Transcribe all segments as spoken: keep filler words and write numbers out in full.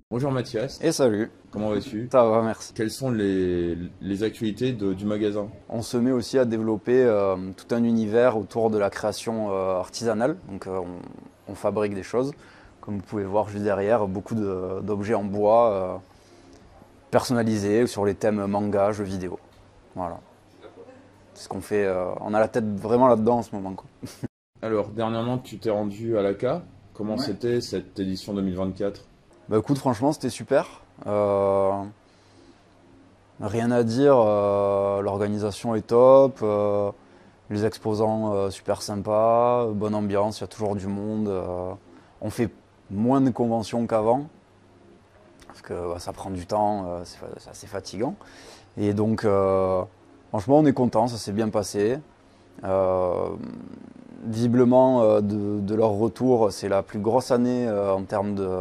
Bonjour Mathias, Et salut, comment vas-tu? ça va, merci. Quelles sont les, les actualités de- du magasin? On se met aussi à développer euh, tout un univers autour de la création euh, artisanale. Donc euh, on, on fabrique des choses. Comme vous pouvez voir juste derrière, beaucoup de- d'objets en bois euh, personnalisés sur les thèmes manga, jeux vidéo. Voilà. C'est ce qu'on fait. euh, on a la tête vraiment là-dedans en ce moment, quoi. Alors, dernièrement, tu t'es rendu à l'A C A. Comment Ouais. c'était cette édition deux mille vingt-quatre? Bah écoute, franchement, c'était super. Euh, rien à dire, euh, l'organisation est top. euh, Les exposants euh, super sympas, bonne ambiance, il y a toujours du monde. euh, on fait moins de conventions qu'avant, parce que bah, ça prend du temps, euh, c'est fa- c'est assez fatigant. Et donc, euh, franchement, on est content, ça s'est bien passé. Euh, visiblement, euh, de, de leur retour, c'est la plus grosse année euh, en termes de,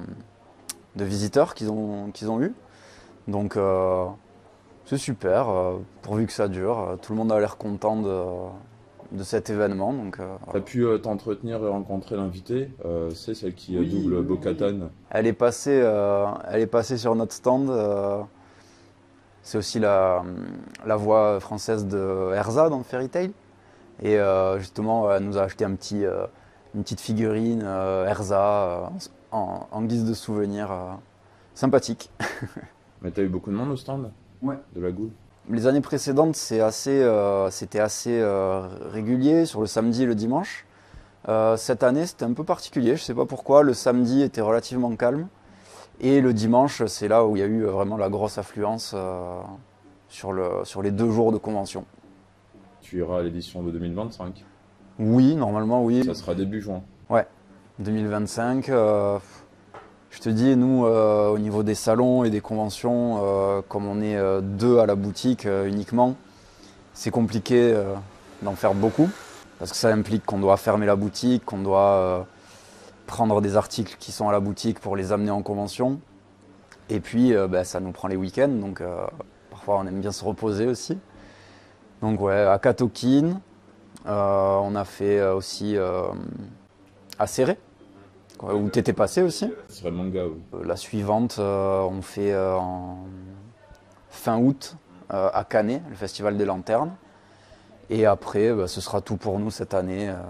de visiteurs qu'ils ont, qu'ils ont eu. Donc, euh, c'est super, euh, pourvu que ça dure. Euh, Tout le monde a l'air content de, de cet événement. Donc, euh, Tu as voilà. pu euh, t'entretenir et rencontrer l'invité, euh, c'est celle qui euh, Oui, double oui, oui. Bo-Katan. Elle est passée, euh, elle est passée sur notre stand. euh, c'est aussi la, la voix française de Erza dans Fairy Tail. Et euh, justement, elle nous a acheté un petit, euh, une petite figurine euh, Erza euh, en, en guise de souvenir. euh, sympathique. Mais t'as eu beaucoup de monde au stand Ouais. de la Goule? Les années précédentes, c'est assez, euh, c'était assez euh, régulier sur le samedi et le dimanche. Euh, cette année, c'était un peu particulier. Je ne sais pas pourquoi. Le samedi était relativement calme. Et le dimanche, c'est là où il y a eu vraiment la grosse affluence euh, sur, le, sur les deux jours de convention. Tu iras à l'édition de deux mille vingt-cinq. Oui, normalement, oui. Ça sera début juin. Ouais, deux mille vingt-cinq. euh, je te dis, nous, euh, au niveau des salons et des conventions, euh, comme on est euh, deux à la boutique euh, uniquement, c'est compliqué euh, d'en faire beaucoup. Parce que ça implique qu'on doit fermer la boutique, qu'on doit euh, prendre des articles qui sont à la boutique pour les amener en convention. Et puis, euh, bah, ça nous prend les week-ends, donc euh, parfois on aime bien se reposer aussi. Donc ouais, à Katokin, euh, on a fait euh, aussi euh, à Serré, quoi, où t'étais passé aussi. Ce serait manga, oui. Euh, La suivante, euh, on fait euh, en fin août euh, à Canet, le Festival des Lanternes. Et après, bah, ce sera tout pour nous cette année. euh,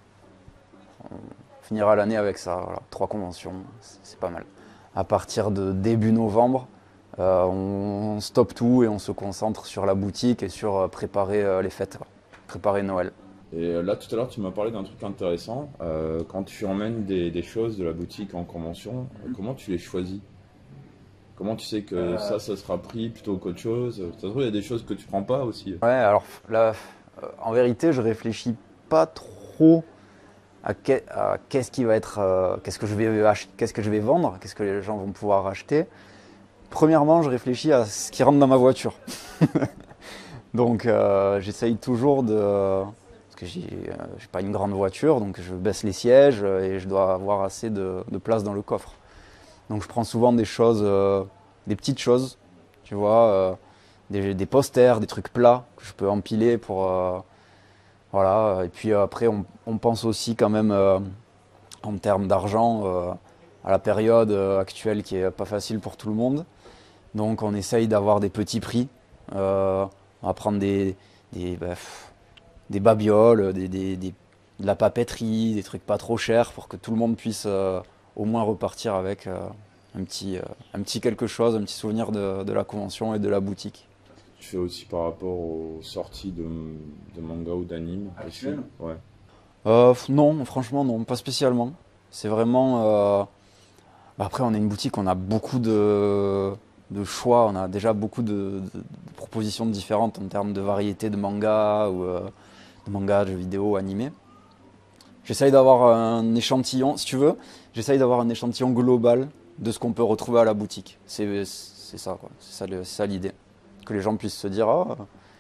on finira l'année avec ça, voilà, trois conventions, c'est c'est pas mal. À partir de début novembre, euh, on stoppe tout et on se concentre sur la boutique et sur euh, préparer euh, les fêtes, quoi. Préparer Noël. Et euh, là, tout à l'heure, tu m'as parlé d'un truc intéressant. Euh, quand tu emmènes des, des choses de la boutique en convention, euh, comment tu les choisis? Comment tu sais que ça, ça sera pris plutôt qu'autre chose? Ça se trouve, il y a des choses que tu prends pas aussi. Ouais, alors là, euh, en vérité, je réfléchis pas trop à, que- à qu'est-ce qui va être, euh, qu'est-ce que je vais ach- qu'est-ce que je vais vendre, qu'est-ce que les gens vont pouvoir acheter. Premièrement, je réfléchis à ce qui rentre dans ma voiture. Donc, euh, j'essaye toujours de, parce que j'ai euh, j'ai pas une grande voiture, donc je baisse les sièges euh, et je dois avoir assez de, de place dans le coffre. Donc, je prends souvent des choses, euh, des petites choses, tu vois, euh, des, des posters, des trucs plats que je peux empiler pour, euh, voilà. Et puis euh, après, on, on pense aussi quand même euh, en termes d'argent euh, à la période euh, actuelle qui est pas facile pour tout le monde. Donc on essaye d'avoir des petits prix. Euh, on va prendre des, des, bah, pff, des babioles, des, des- des- de la papeterie, des trucs pas trop chers pour que tout le monde puisse euh, au moins repartir avec euh, un, petit, euh, un petit quelque chose, un petit souvenir de, de la convention et de la boutique. Tu fais aussi par rapport aux sorties de, de manga ou d'anime aussi. Actuelles? Ouais. Euh, f- non, franchement non, pas spécialement. C'est vraiment... euh, bah, après on est une boutique, on a beaucoup de, de choix, on a déjà beaucoup de, de- de propositions différentes en termes de variété de manga ou euh, de manga, de jeux vidéo, animés. J'essaye d'avoir un échantillon, si tu veux, j'essaye d'avoir un échantillon global de ce qu'on peut retrouver à la boutique. C'est c'est ça, quoi. C'est ça, le- c'est ça l'idée. Que les gens puissent se dire, ah,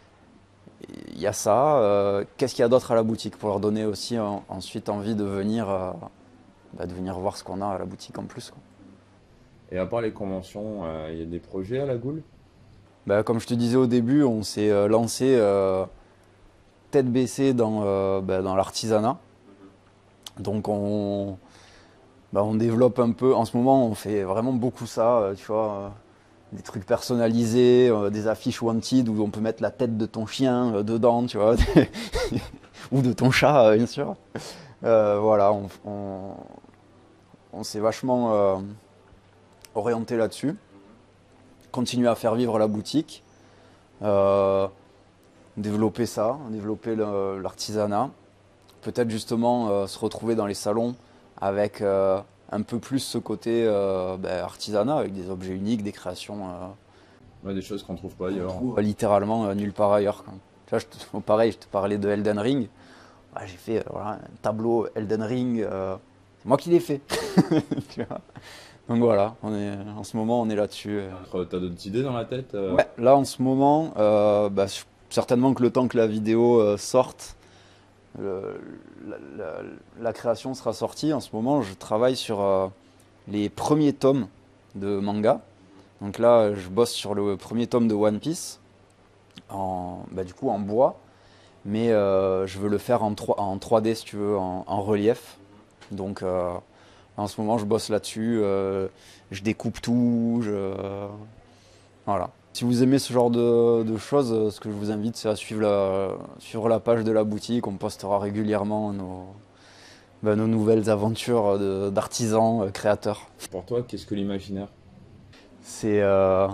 il y a ça, euh, qu'est-ce qu'il y a d'autre à la boutique pour leur donner aussi en- ensuite envie de venir, euh, bah, de venir voir ce qu'on a à la boutique en plus, quoi. Et à part les conventions, euh, il y a des projets à la Goule? Bah, comme je te disais au début, on s'est euh, lancé euh, tête baissée dans, euh, bah, dans l'artisanat. Donc on, bah, on développe un peu. En ce moment, on fait vraiment beaucoup ça, euh, tu vois. euh, des trucs personnalisés, euh, des affiches wanted où on peut mettre la tête de ton chien euh, dedans, tu vois. Ou de ton chat, euh, bien sûr. Euh, voilà, on, on, on s'est vachement euh, orienté là-dessus. Continuer à faire vivre la boutique. Euh, développer ça, développer le- l'artisanat. Peut-être justement euh, se retrouver dans les salons avec euh, un peu plus ce côté euh, ben, artisanat, avec des objets uniques, des créations euh, Ouais, des choses qu'on trouve pas qu'on ailleurs. trouve littéralement euh, nulle part ailleurs, quoi. Tu vois, je te- pareil, je te parlais de Elden Ring. Ouais, j'ai fait euh, voilà, un tableau Elden Ring, euh, c'est moi qui l'ai fait. Tu vois. Donc voilà, on est, en ce moment on est là-dessus. euh. T'as t'as d'autres idées dans la tête euh Ouais, là en ce moment, euh, bah, certainement que le temps que la vidéo euh, sorte, le- la, la- la création sera sortie. En ce moment, je travaille sur euh, les premiers tomes de manga. Donc là, je bosse sur le premier tome de One Piece, en, bah, du coup en bois, mais euh, je veux le faire en, trois en trois D si tu veux, en, en relief. Donc euh, en ce moment, je bosse là-dessus. euh, je découpe tout. Je, voilà. Si vous aimez ce genre de, de choses, euh, ce que je vous invite, c'est à suivre la, suivre la page de la boutique. On postera régulièrement nos, ben, nos nouvelles aventures de- d'artisans euh, créateurs. Pour toi, qu'est-ce que l'imaginaire? C'est euh,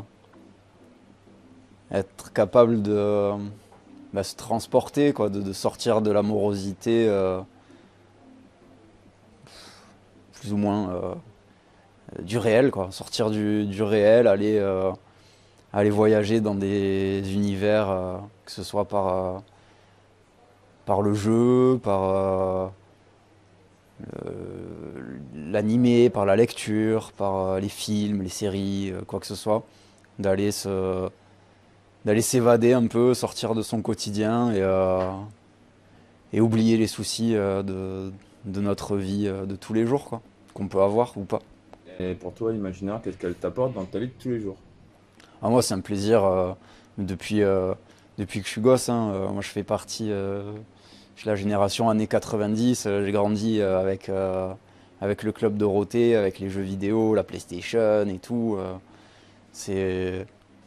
être capable de ben, se transporter, quoi, de, de sortir de l'amorosité euh, plus ou moins euh, du réel, quoi. Sortir du, du réel, aller, euh, aller voyager dans des univers, euh, que ce soit par, euh, par le jeu, par euh, euh, l'animé, par la lecture, par euh, les films, les séries, euh, quoi que ce soit, d'aller se, d'aller s'évader un peu, sortir de son quotidien et, euh, et oublier les soucis euh, de, de notre vie euh, de tous les jours, quoi, qu'on peut avoir ou pas. Et pour toi, l'imaginaire, qu'est-ce qu'elle t'apporte dans ta vie de tous les jours? Ah, moi, c'est un plaisir euh, depuis, euh, depuis que je suis gosse. Hein. Euh, moi, je fais partie, euh, je suis la génération années quatre-vingt-dix. euh, j'ai grandi euh, avec, euh, avec le club Dorothée, avec les jeux vidéo, la PlayStation et tout. euh. c'est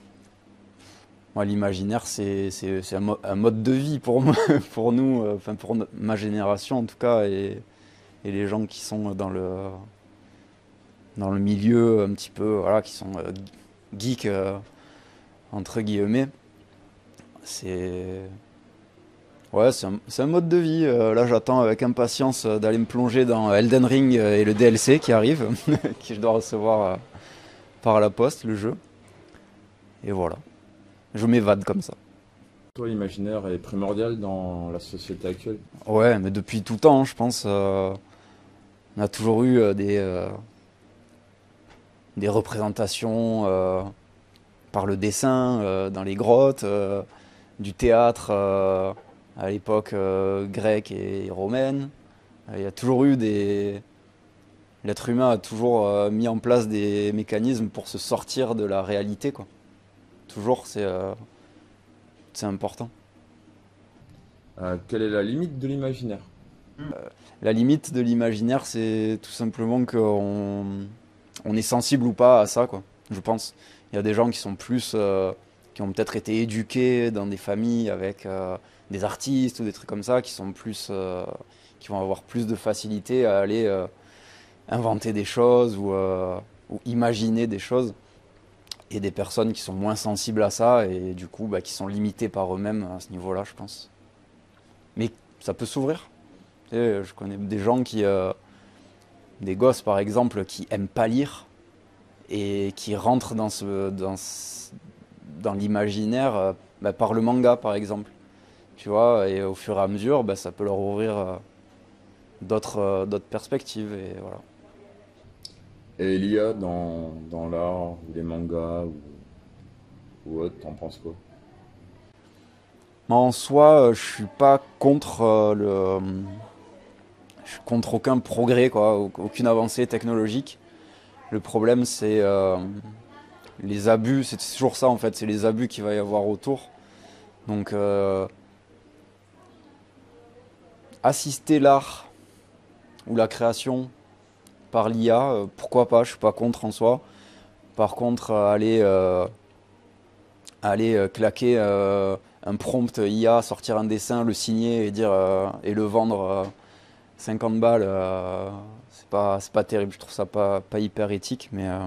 Moi, l'imaginaire, c'est c'est- c'est un, mo- un mode de vie pour, moi, pour nous, euh, enfin pour no- ma génération en tout cas, et, et les gens qui sont dans le, dans le milieu un petit peu, voilà, qui sont euh, geeks, euh, entre guillemets. C'est ouais, c'est un, c'est un mode de vie. Euh, là, j'attends avec impatience euh, d'aller me plonger dans Elden Ring euh, et le D L C qui arrive, que je dois recevoir euh, par la poste, le jeu. Et voilà, je m'évade comme ça. Toi, l'imaginaire est primordial dans la société actuelle. Ouais, mais depuis tout temps, je pense, euh, on a toujours eu euh, des, euh, des représentations euh, par le dessin euh, dans les grottes, euh, du théâtre euh, à l'époque euh, grecque et romaine. Il y a toujours eu des, l'être humain a toujours euh, mis en place des mécanismes pour se sortir de la réalité, quoi. Toujours, c'est euh, c'est important. Euh, quelle est la limite de l'imaginaire? La limite de l'imaginaire, c'est tout simplement qu'on on est sensible ou pas à ça, quoi. Je pense. Il y a des gens qui sont plus, euh, qui ont peut-être été éduqués dans des familles avec euh, des artistes ou des trucs comme ça, qui sont plus, euh, qui vont avoir plus de facilité à aller euh, inventer des choses ou, euh, ou imaginer des choses. Et des personnes qui sont moins sensibles à ça et du coup bah, qui sont limitées par eux-mêmes à ce niveau-là, je pense. Mais ça peut s'ouvrir. Tu sais, je connais des gens qui, euh, des gosses par exemple, qui aiment pas lire et qui rentrent dans ce, dans, ce- dans l'imaginaire euh, bah, par le manga par exemple. Tu vois, et au fur et à mesure, bah, ça peut leur ouvrir euh, d'autres euh, d'autres perspectives et voilà. Et l'I A dans, dans l'art, ou les mangas, ou, ou autre, t'en penses quoi? Moi en soi, euh, je suis pas contre euh, le, je suis contre aucun progrès quoi, au- aucune avancée technologique. Le problème, c'est euh, les abus. C'est toujours ça, en fait. C'est les abus qu'il va y avoir autour. Donc, euh, assister l'art ou la création par l'I A, euh, pourquoi pas, je suis pas contre en soi. Par contre, euh, aller, euh, aller euh, claquer euh, un prompt I A, sortir un dessin, le signer et, dire, euh, et le vendre euh, cinquante balles, euh, c'est pas, c'est pas terrible. Je trouve ça pas, pas hyper éthique, mais euh,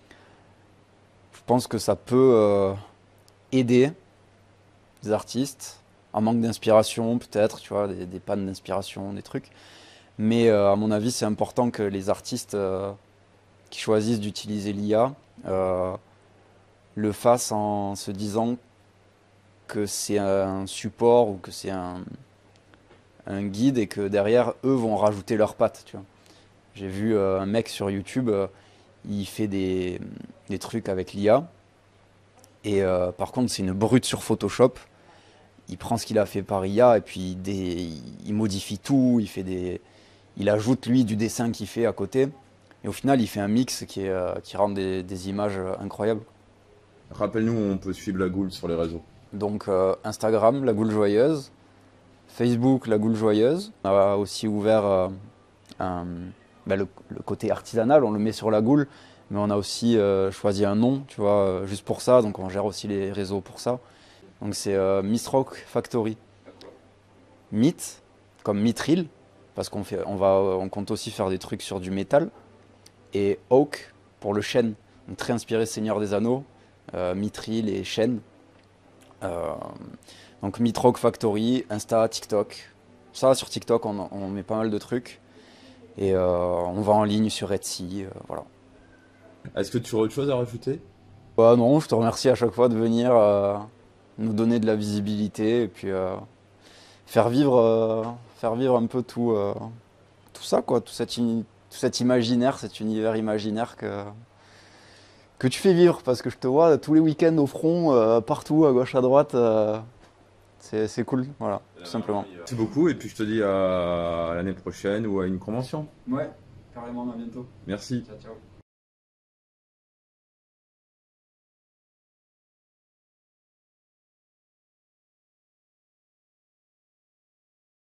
je pense que ça peut euh, aider des artistes en manque d'inspiration, peut-être, tu vois, des, des pannes d'inspiration, des trucs. Mais euh, à mon avis, c'est important que les artistes euh, qui choisissent d'utiliser l'I A euh, le fassent en se disant que c'est un support ou que c'est un, un guide et que derrière, eux vont rajouter leurs pattes, tu vois. J'ai vu euh, un mec sur YouTube, euh, il fait des, des trucs avec l'I A. Et euh, par contre, c'est une brute sur Photoshop. Il prend ce qu'il a fait par I A et puis des, il modifie tout, il fait des, il ajoute lui du dessin qu'il fait à côté. Et au final, il fait un mix qui, est, euh, qui rend des, des images incroyables. Rappelle-nous où on peut suivre la Goule sur les réseaux. Donc euh, Instagram, la Goule Joyeuse. Facebook, la Goule Joyeuse. On a aussi ouvert euh, un, ben le, le côté artisanal, on le met sur la Goule. Mais on a aussi euh, choisi un nom, tu vois, euh, juste pour ça. Donc on gère aussi les réseaux pour ça. Donc c'est euh, Mistrock Factory. Mythe, comme mithril, parce qu'on fait, on va, on compte aussi faire des trucs sur du métal. Et Oak pour le chêne, donc très inspiré Seigneur des Anneaux, euh, mithril et chêne. Euh, donc Mistrock Factory, Insta, TikTok. Ça sur TikTok on, on met pas mal de trucs. Et euh, on va en ligne sur Etsy, euh, voilà. Est-ce que tu aurais autre chose à rajouter? Bah non, je te remercie à chaque fois de venir euh, nous donner de la visibilité et puis euh, faire vivre, euh, faire vivre un peu tout, euh, tout ça, quoi, tout cet, tout cet imaginaire, cet univers imaginaire que, que tu fais vivre, parce que je te vois tous les week-ends au front, euh, partout, à gauche, à droite, euh, c'est, c'est cool, voilà, tout simplement. Merci beaucoup et puis je te dis à l'année prochaine ou à une convention. Ouais, carrément, à bientôt. Merci. Ciao, ciao.